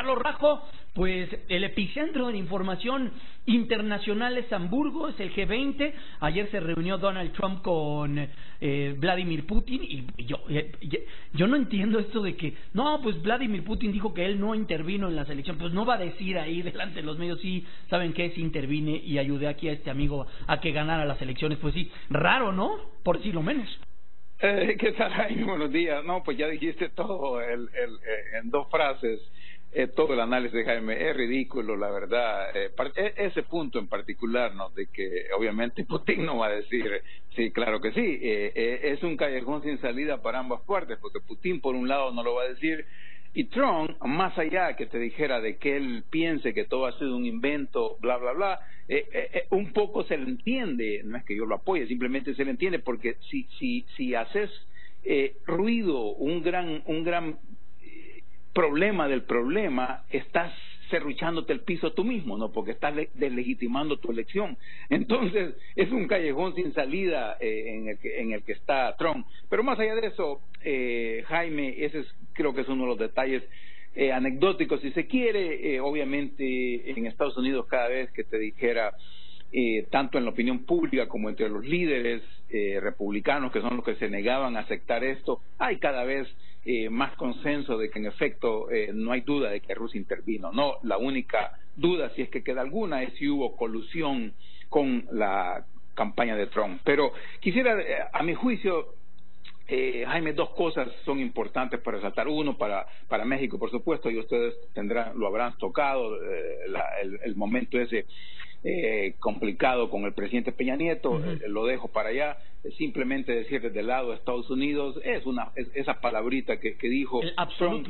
Carlos Rajo, pues el epicentro de la información internacional es Hamburgo, es el G20. Ayer se reunió Donald Trump con Vladimir Putin y yo no entiendo esto de que, no, pues Vladimir Putin dijo que él no intervino en la selección. Pues no va a decir ahí delante de los medios, sí, ¿saben qué? Sí intervine y ayudé aquí a este amigo a que ganara las elecciones. Pues sí, raro, ¿no? Por decirlo menos. ¿Qué tal, Jaime? Buenos días. No, pues ya dijiste todo en dos frases, todo el análisis de Jaime. Es ridículo, la verdad. Ese punto en particular, ¿no? De que obviamente Putin no va a decir, sí, claro que sí. Es un callejón sin salida para ambas partes, porque Putin por un lado no lo va a decir, y Trump, más allá que te dijera de que él piense que todo ha sido un invento, bla, bla, bla, un poco se le entiende, no es que yo lo apoye, simplemente se le entiende, porque si haces ruido, un gran problema del problema, estás serruchándote el piso tú mismo, ¿no? Porque estás deslegitimando tu elección. Entonces, es un callejón sin salida en el que está Trump. Pero más allá de eso, Jaime, creo que es uno de los detalles anecdóticos, si se quiere. Obviamente, en Estados Unidos, cada vez que te dijera, tanto en la opinión pública como entre los líderes republicanos, que son los que se negaban a aceptar esto, hay cada vez más consenso de que en efecto no hay duda de que Rusia intervino. No, la única duda, si es que queda alguna, es si hubo colusión con la campaña de Trump. Pero quisiera, a mi juicio, Jaime, dos cosas son importantes para resaltar. Uno, para México, por supuesto, y ustedes lo habrán tocado, el momento ese complicado con el presidente Peña Nieto. Lo dejo para allá. Simplemente decir desde el lado de Estados Unidos, esa palabrita que dijo Trump,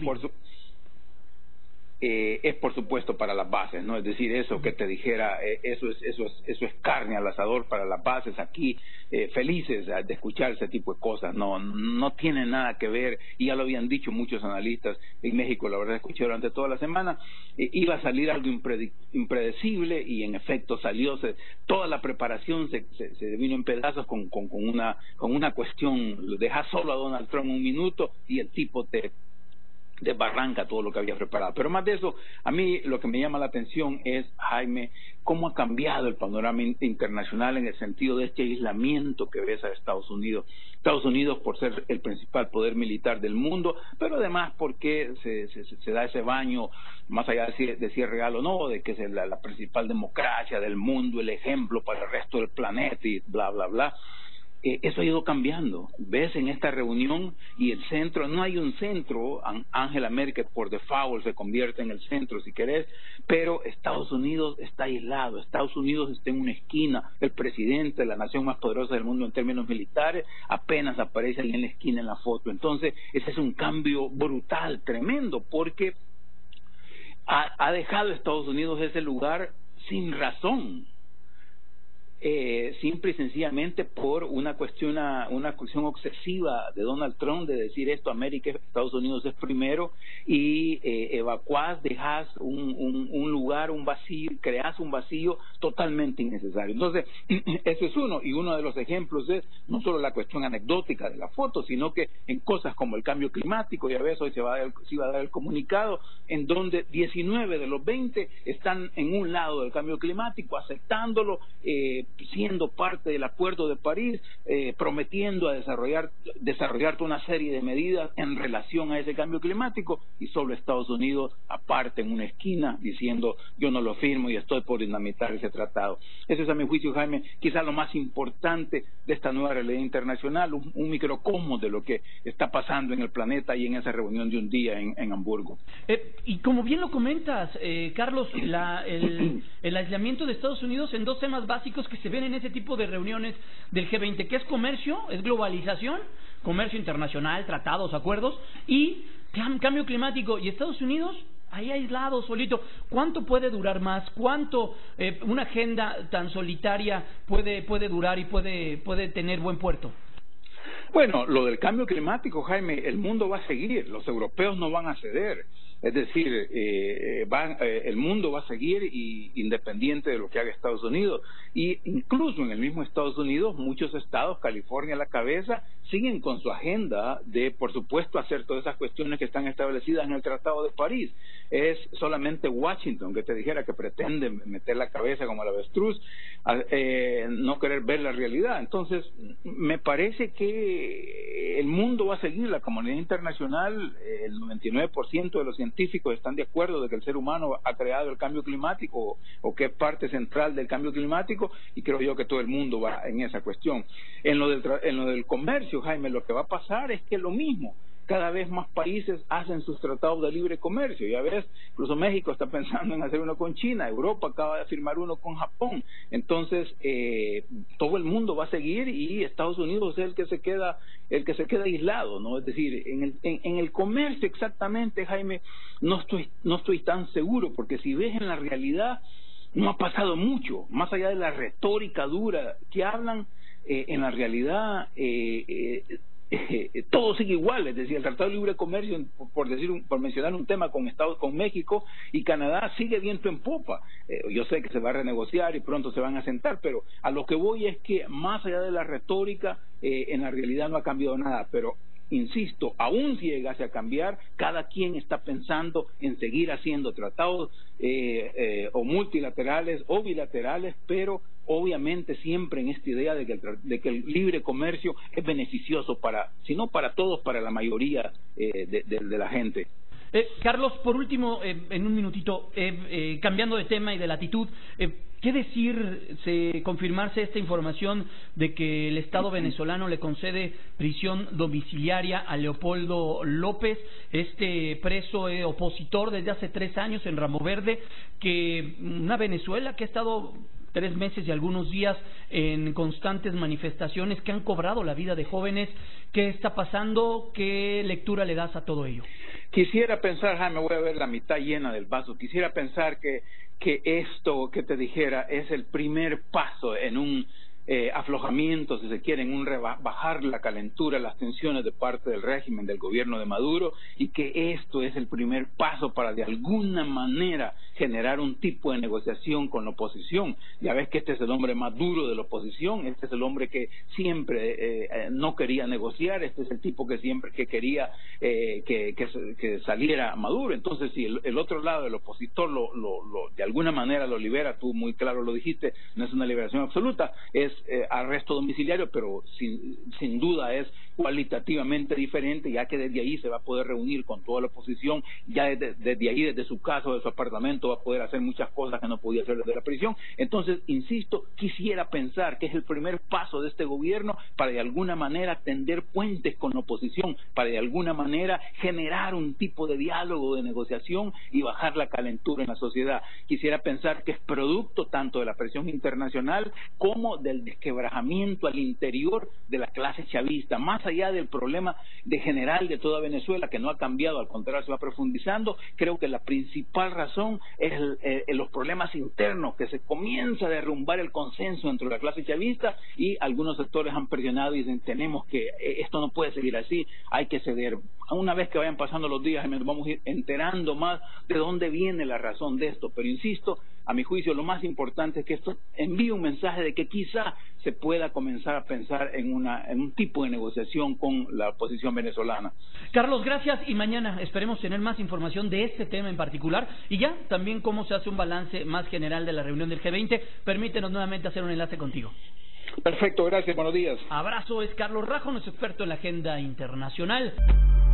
es por supuesto para las bases, ¿no? Es decir, eso que te dijera, eso es carne al asador para las bases aquí, felices de escuchar ese tipo de cosas. No tiene nada que ver, y ya lo habían dicho muchos analistas en México, la verdad escuché durante toda la semana, iba a salir algo impredecible, y en efecto salió. Toda la preparación se vino en pedazos con una cuestión. Dejas solo a Donald Trump un minuto y el tipo te desbarranca todo lo que había preparado. Pero más de eso, a mí lo que me llama la atención es, Jaime, cómo ha cambiado el panorama internacional en el sentido de este aislamiento que ves a Estados Unidos. Estados Unidos por ser el principal poder militar del mundo, pero además porque se da ese baño, más allá de si es real o no, de que es la principal democracia del mundo, el ejemplo para el resto del planeta y bla, bla, bla. Eso ha ido cambiando. Ves en esta reunión, y el centro, no hay un centro. Angela Merkel por default se convierte en el centro si querés, pero Estados Unidos está aislado. Estados Unidos está en una esquina. El presidente de la nación más poderosa del mundo en términos militares apenas aparece ahí en la esquina en la foto. Entonces ese es un cambio brutal, tremendo, porque ha dejado Estados Unidos ese lugar sin razón, simple y sencillamente por una cuestión obsesiva de Donald Trump de decir esto: América, Estados Unidos es primero, y evacuás, dejas un lugar, un vacío, creas un vacío totalmente innecesario. Entonces, eso es uno, y uno de los ejemplos es no solo la cuestión anecdótica de la foto, sino que en cosas como el cambio climático. Ya ves, hoy se iba a dar el comunicado en donde 19 de los 20 están en un lado del cambio climático, aceptándolo, siendo parte del Acuerdo de París, prometiendo a desarrollar toda una serie de medidas en relación a ese cambio climático, y solo Estados Unidos aparte en una esquina diciendo yo no lo firmo y estoy por dinamitar ese tratado. Eso es, a mi juicio, Jaime, quizás lo más importante de esta nueva realidad internacional, un microcosmos de lo que está pasando en el planeta y en esa reunión de un día en Hamburgo. Y como bien lo comentas, Carlos, el aislamiento de Estados Unidos en dos temas básicos que se ven en ese tipo de reuniones del G20, que es comercio, es globalización, comercio internacional, tratados, acuerdos, y cambio climático. Y Estados Unidos ahí aislado, solito. ¿Cuánto puede durar más? ¿Cuánto una agenda tan solitaria puede durar y puede tener buen puerto? Bueno, lo del cambio climático, Jaime, el mundo va a seguir, los europeos no van a ceder. Es decir, el mundo va a seguir independiente de lo que haga Estados Unidos. Y incluso en el mismo Estados Unidos, muchos estados, California a la cabeza, siguen con su agenda de, por supuesto, hacer todas esas cuestiones que están establecidas en el Tratado de París. Es solamente Washington que te dijera que pretende meter la cabeza como el avestruz, no querer ver la realidad. Entonces, me parece que el mundo va a seguir, la comunidad internacional, el 99% de los científicos están de acuerdo de que el ser humano ha creado el cambio climático o que es parte central del cambio climático, y creo yo que todo el mundo va en esa cuestión. En lo del comercio, Jaime, lo que va a pasar es que lo mismo, cada vez más países hacen sus tratados de libre comercio. Ya ves, incluso México está pensando en hacer uno con China, Europa acaba de firmar uno con Japón. Entonces, todo el mundo va a seguir y Estados Unidos es el que se queda aislado, ¿no? Es decir, en el comercio exactamente, Jaime, no estoy tan seguro, porque si ves en la realidad, no ha pasado mucho, más allá de la retórica dura que hablan, en la realidad todo sigue igual. Es decir, el Tratado de Libre Comercio, por mencionar un tema con México y Canadá, sigue viento en popa. Yo sé que se va a renegociar y pronto se van a sentar, pero a lo que voy es que más allá de la retórica, en la realidad no ha cambiado nada. Pero insisto, aún si llegase a cambiar, cada quien está pensando en seguir haciendo tratados o multilaterales o bilaterales, pero obviamente siempre en esta idea de que el libre comercio es beneficioso si no para todos, para la mayoría de la gente. Carlos, por último, en un minutito, cambiando de tema y de latitud, ¿qué decir, confirmarse esta información de que el Estado venezolano le concede prisión domiciliaria a Leopoldo López, este preso opositor desde hace 3 años en Ramo Verde, que una Venezuela que ha estado 3 meses y algunos días en constantes manifestaciones que han cobrado la vida de jóvenes? ¿Qué está pasando? ¿Qué lectura le das a todo ello? Quisiera pensar, Jaime, voy a ver la mitad llena del vaso, quisiera pensar que esto que te dijera es el primer paso en un aflojamiento, si se quiere, en un bajar la calentura, las tensiones de parte del régimen, del gobierno de Maduro, y que esto es el primer paso para de alguna manera generar un tipo de negociación con la oposición. Ya ves que este es el hombre más duro de la oposición, este es el hombre que siempre no quería negociar, este es el tipo que siempre quería que saliera Maduro. Entonces, si el otro lado, el opositor, de alguna manera lo libera, tú muy claro lo dijiste, no es una liberación absoluta, es arresto domiciliario, pero sin duda es cualitativamente diferente, ya que desde ahí se va a poder reunir con toda la oposición, ya desde ahí, desde su casa o de su apartamento, va a poder hacer muchas cosas que no podía hacer desde la prisión. Entonces, insisto, quisiera pensar que es el primer paso de este gobierno para de alguna manera tender puentes con la oposición, para de alguna manera generar un tipo de diálogo, de negociación y bajar la calentura en la sociedad. Quisiera pensar que es producto tanto de la presión internacional como del desquebrajamiento al interior de la clase chavista, más allá del problema general de toda Venezuela, que no ha cambiado, al contrario se va profundizando. Creo que la principal razón es los problemas internos, que se comienza a derrumbar el consenso entre la clase chavista, y algunos sectores han presionado y dicen, esto no puede seguir así, hay que ceder. Una vez que vayan pasando los días, nos vamos a ir enterando más de dónde viene la razón de esto, pero insisto, a mi juicio lo más importante es que esto envíe un mensaje de que quizá se pueda comenzar a pensar en un tipo de negociación con la oposición venezolana. Carlos, gracias, y mañana esperemos tener más información de este tema en particular, y ya también cómo se hace un balance más general de la reunión del G20. Permítenos nuevamente hacer un enlace contigo. Perfecto, gracias, buenos días. Abrazo, es Carlos Rajo, nuestro experto en la agenda internacional.